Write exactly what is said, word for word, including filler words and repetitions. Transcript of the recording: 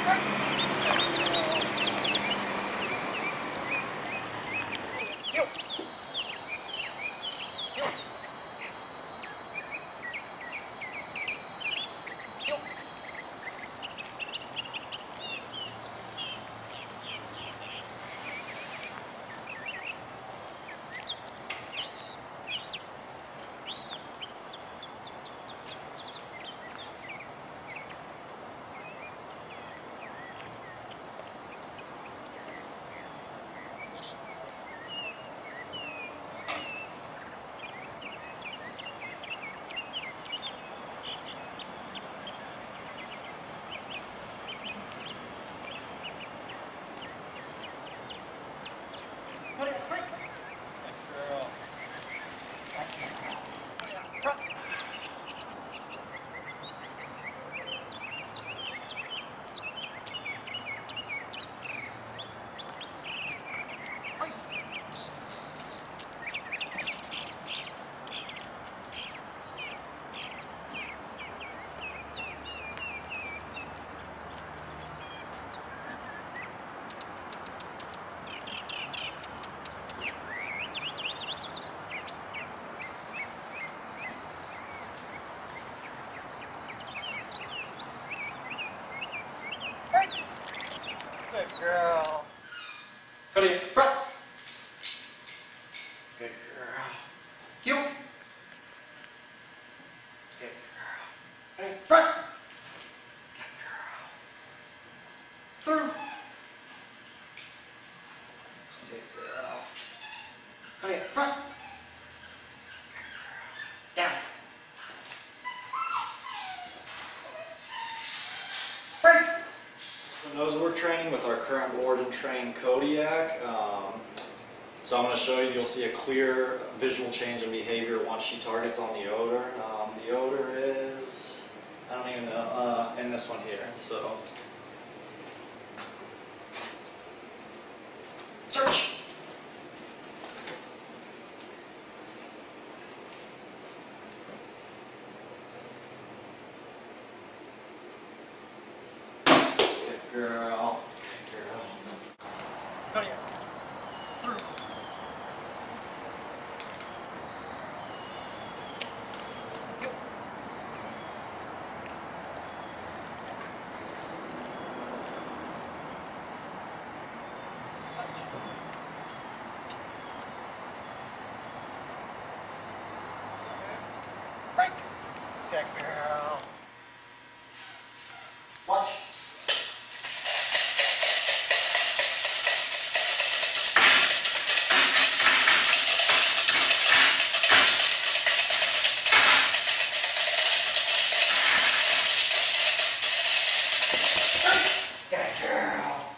Good girl. Kodiak, front. Good girl. Heel. Good girl. Kodiak, front. Good girl. Through. Good girl. Kodiak, front. Good girl. Down. Break. So those we're training with our current board and trained Kodiak. Um, so I'm going to show you, you'll see a clear visual change in behavior once she targets on the odor. Um, the odor is, I don't even know, uh, in this one here. So, search. Good girl. Good girl. Kodiak. Through. Yep. Break. Good girl. Watch. Good girl.